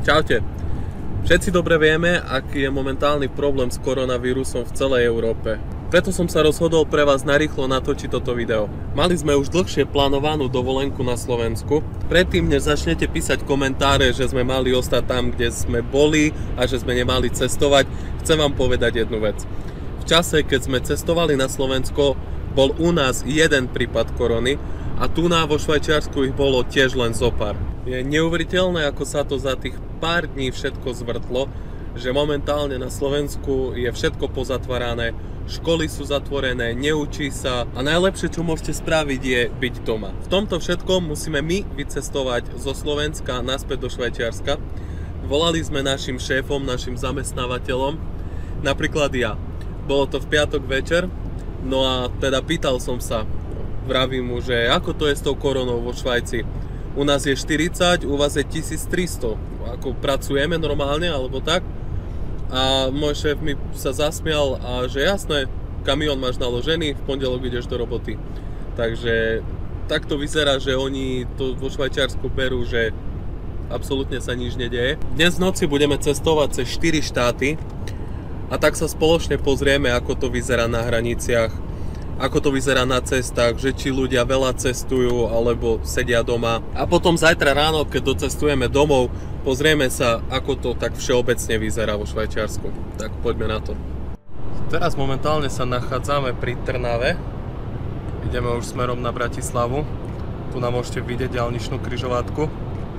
Čaute. Všetci dobre vieme, aký je momentálny problém s koronavírusom v celej Európe. Preto som sa rozhodol pre vás narýchlo natočiť toto video. Mali sme už dlhšie plánovanú dovolenku na Slovensku. Predtým, než začnete písať komentáre, že sme mali ostať tam, kde sme boli a že sme nemali cestovať, chcem vám povedať jednu vec. V čase, keď sme cestovali na Slovensko, bol u nás jeden prípad korony a tu vo Švajčiarsku ich bolo tiež len zopár. Je neuveriteľné, ako sa to za tých pár dní všetko zvrtlo, že momentálne na Slovensku je všetko pozatvárané, školy sú zatvorené, neučí sa a najlepšie, čo môžete spraviť, je byť doma. V tomto všetkom musíme my vycestovať zo Slovenska naspäť do Švajčiarska. Volali sme našim šéfom, našim zamestnávateľom, napríklad ja. Bolo to v piatok večer, no a teda pýtal som sa, vravím mu, že ako to je s tou koronou vo Švajci. U nás je 40, u vás je 1300. Ako pracujeme normálne, alebo tak. A môj šéf mi sa zasmial a že jasné, kamión máš naložený, v pondelok ideš do roboty. Takže takto vyzerá, že oni to vo Švajčiarsku berú, že absolútne sa nič nedeje. Dnes v noci budeme cestovať cez 4 štáty a tak sa spoločne pozrieme, ako to vyzerá na hraniciach, ako to vyzerá na cestách, že či ľudia veľa cestujú alebo sedia doma. A potom zajtra ráno, keď docestujeme domov, pozrieme sa, ako to tak všeobecne vyzerá vo Švajčiarsku. Tak poďme na to. Teraz momentálne sa nachádzame pri Trnave. Ideme už smerom na Bratislavu. Tu nám môžete vidieť diaľničnú križovatku.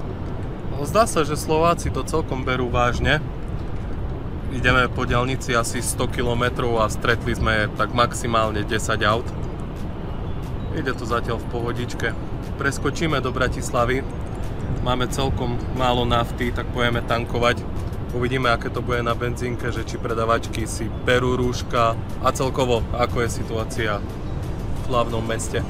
Zdá sa, že Slováci to celkom berú vážne. Ideme po diaľnici asi 100 km a stretli sme tak maximálne 10 aut. Ide to zatiaľ v pohodičke. Preskočíme do Bratislavy. Máme celkom málo nafty, tak pôjdeme tankovať. Uvidíme, aké to bude na benzínke, že či predavačky si berú rúška a celkovo, ako je situácia v hlavnom meste.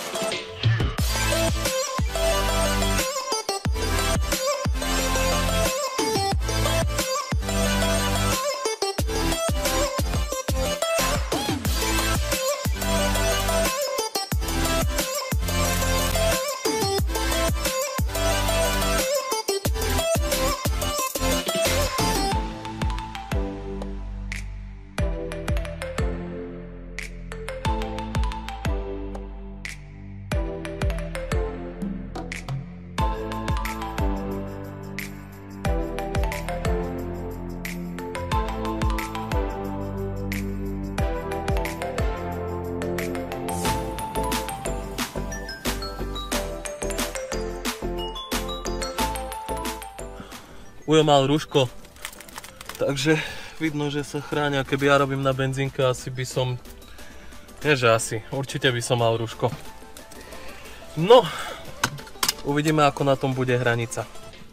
Ujo mal rúško, takže vidno, že sa chránia. Keby ja robím na benzínke, asi by som... Nie, že asi. Určite by som mal rúško. No, uvidíme, ako na tom bude hranica.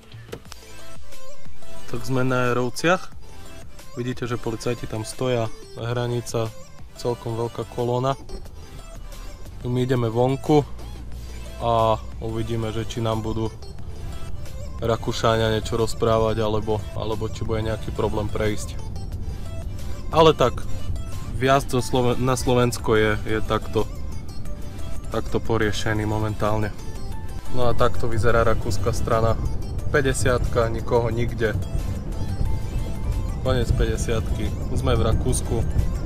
Tak sme na Rovciach. Vidíte, že policajti tam stoja. Hranica, celkom veľká kolóna. Tu my ideme vonku a uvidíme, že či nám budú Rakúšania niečo rozprávať, alebo či bude nejaký problém prejsť. Ale tak, vjazd na Slovensko je takto poriešený momentálne. No a takto vyzerá rakúska strana. 50-ka, nikoho nikde. Konec 50-ky. Sme v Rakúsku.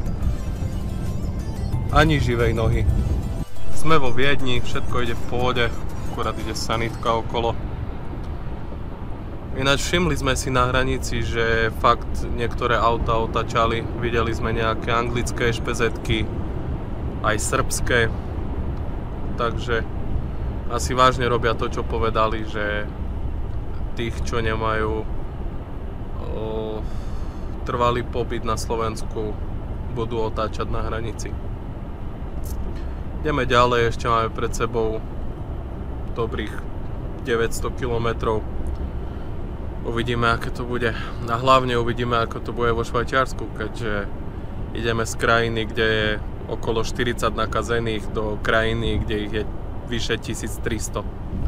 Ani živej nohy. Sme vo Viedni, všetko ide v pohode, akurát ide sanitka okolo. Ináč všimli sme si na hranici, že fakt niektoré auta otáčali. Videli sme nejaké anglické špezetky, aj srbské. Takže asi vážne robia to, čo povedali, že tých, čo nemajú trvalý pobyt na Slovensku, budú otáčať na hranici. Ideme ďalej, ešte máme pred sebou dobrých 900 km. Uvidíme, aké to bude. A hlavne uvidíme, ako to bude vo Švajčiarsku, keďže ideme z krajiny, kde je okolo 40 nakazených, do krajiny, kde ich je vyše 1300.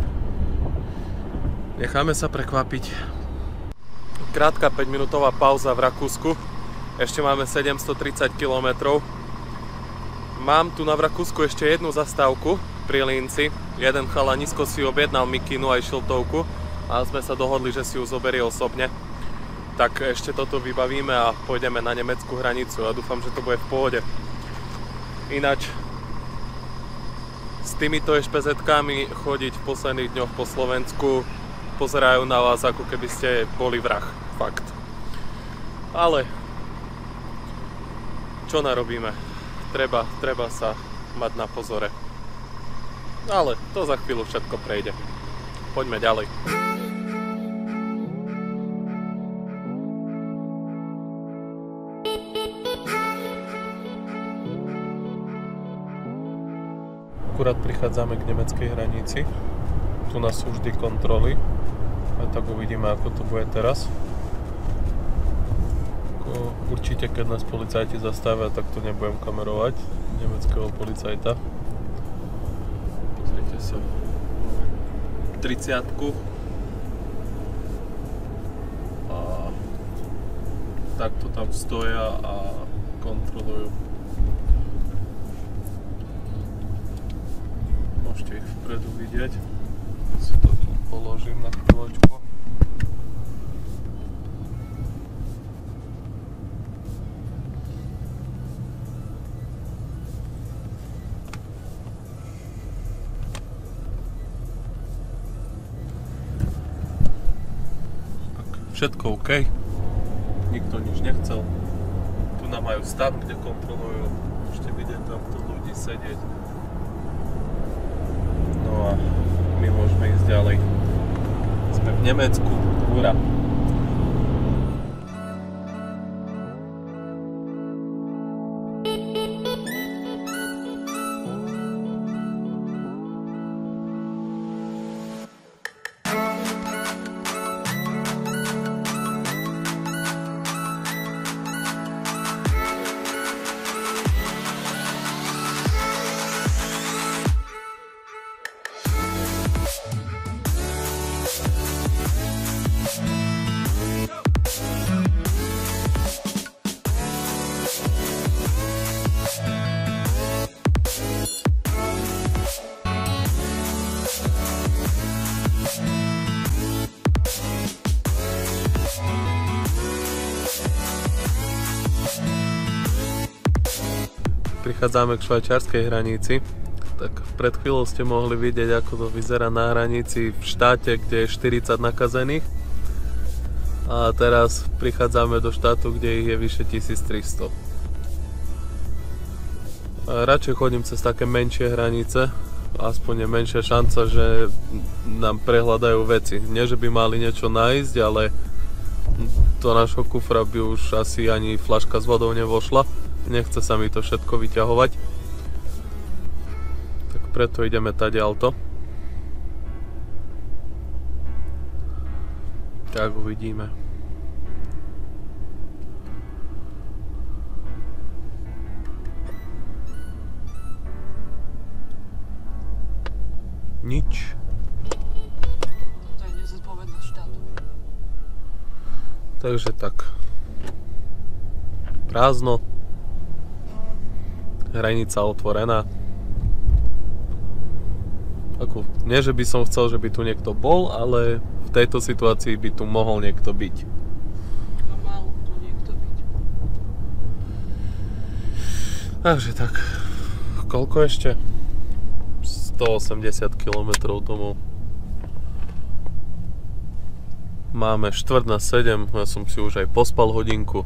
Necháme sa prekvapiť. Krátka 5-minútová pauza v Rakúsku. Ešte máme 730 km. Mám tu na Rakúsku ešte jednu zastávku pri Linci. Jeden chalanisko si objednal mikinu aj šiltovku. a sme sa dohodli, že si ju zoberie osobne. Tak ešte toto vybavíme a pôjdeme na nemeckú hranicu a dúfam, že to bude v pohode. Ináč s týmito ešpezetkami chodiť v posledných dňoch po Slovensku, pozerajú na vás, ako keby ste boli vrah. Fakt. Ale čo narobíme? Treba sa mať na pozore. Ale to za chvíľu všetko prejde. Poďme ďalej. Akurát prichádzame k nemeckej hranici. Tu nás sú vždy kontroly. A tak uvidíme, ako to bude teraz. Určite, keď nás policajti zastavia, tak to nebudem kamerovať. Nemeckého policajta. Pozrite sa. 30-ku. A takto tam stoja a kontrolujú. Môžete ich vpredu vidieť. Si to tu položím na chvíľočku. Všetko OK. Nikto nič nechcel. Tu nám majú stan, kde kontrolujú. Môžete vidieť tamto ľudí sedieť. No a my môžeme ísť ďalej. Sme v Nemecku. Hurá! Prichádzame k švajčiarskej hranici, tak pred chvíľou ste mohli vidieť, ako to vyzerá na hranici v štáte, kde je 40 nakazených. A teraz prichádzame do štátu, kde ich je vyše 1300. Radšej chodím cez také menšie hranice, aspoň je menšia šanca, že nám prehľadajú veci. Nie, že by mali niečo nájsť, ale do nášho kufra by už asi ani fľaška s vodou nevošla. Nechce sa mi to všetko vyťahovať. Tak preto ideme tadiaľto. Tak uvidíme. Nič. To je nezodpovednosť štátu. Takže tak. Prázdno. Hranica otvorená. Ako, nie, že by som chcel, že by tu niekto bol, ale v tejto situácii by tu mohol niekto byť. A mal tu niekto byť. Takže tak. Koľko ešte? 180 km domov. Máme 6:45, ja som si už aj pospal hodinku.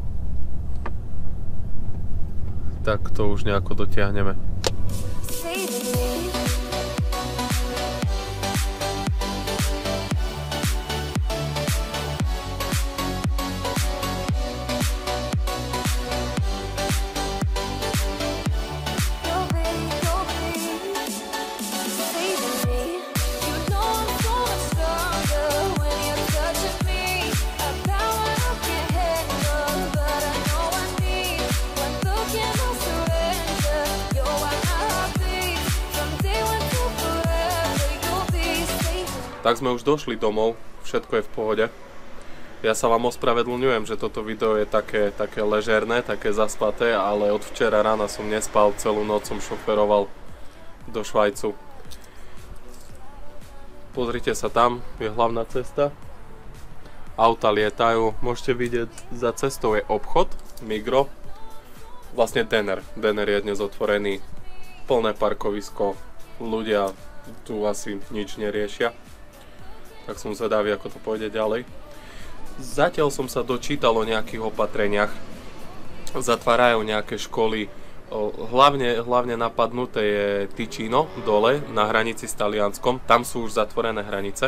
Tak to už nejako dotiahneme. Tak sme už došli domov, všetko je v pohode. Ja sa vám ospravedlňujem, že toto video je také ležerné, také zaspaté, ale od včera rána som nespal, celú noc som šoferoval do Švajcu. Pozrite sa, tam je hlavná cesta. Auta lietajú, môžete vidieť, za cestou je obchod, Migro, vlastne Denner. Denner je dnes otvorený, plné parkovisko, ľudia tu asi nič neriešia. Tak som zvedavý, ako to pôjde ďalej. Zatiaľ som sa dočítal o nejakých opatreniach. Zatvárajú nejaké školy, hlavne napadnuté je Ticino dole na hranici s Talianskom, tam sú už zatvorené hranice.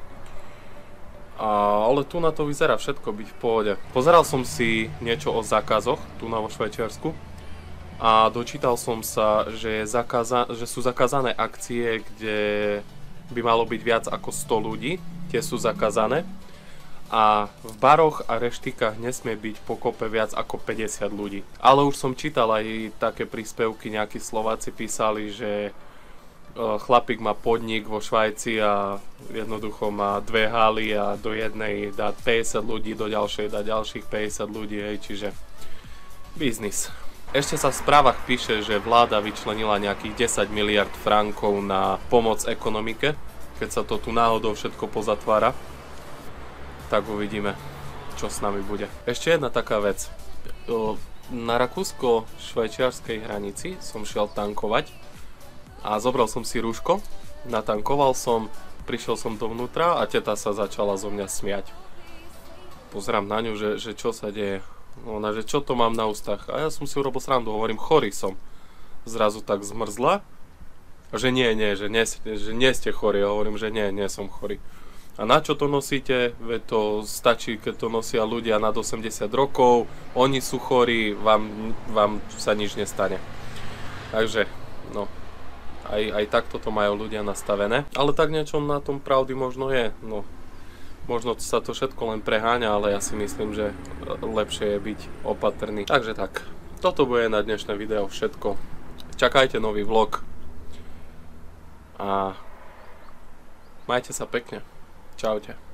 Ale tu na to vyzerá všetko byť v pohode. Pozeral som si niečo o zákazoch tu vo Švajčiarsku a dočítal som sa, že sú zakázané akcie, kde by malo byť viac ako 100 ľudí, tie sú zakázané. A v baroch a reštikách nesmie byť pokope viac ako 50 ľudí. Ale už som čítal aj také príspevky, nejakí Slováci písali, že chlapík má podnik vo Švajci a jednoducho má 2 haly a do jednej dá 50 ľudí, do ďalšej dá ďalších 50 ľudí, hej, čiže biznis. Ešte sa v správach píše, že vláda vyčlenila nejakých 10 miliard frankov na pomoc ekonomike, keď sa to tu náhodou všetko pozatvára. Tak uvidíme, čo s nami bude. Ešte jedna taká vec. Na rakúsko-švajčiarskej hranici som šiel tankovať a zobral som si rúško, natankoval som, prišiel som dovnútra a teta sa začala zo mňa smiať. Pozerám na ňu, že čo sa deje. Ona, že čo to mám na ústach. A ja som si urobil srandu, hovorím, chorý som. Zrazu tak zmrzla, že nie ste chorí. Ja hovorím, že nie som chorý. A na čo to nosíte? Veď to stačí, keď to nosia ľudia nad 80 rokov, oni sú chorí, vám sa nič nestane. Takže, no, aj takto to majú ľudia nastavené. Ale tak niečo na tom pravdy možno je. No, možno sa to všetko len preháňa, ale ja si myslím, že lepšie je byť opatrný. Takže tak, toto bude na dnešné video všetko. Čakajte nový vlog. A majte sa pekne. Čaute.